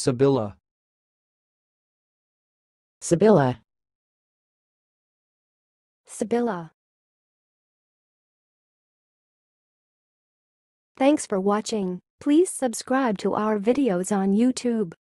Sibylla. Sibylla. Sibylla. Thanks for watching. Please subscribe to our videos on YouTube.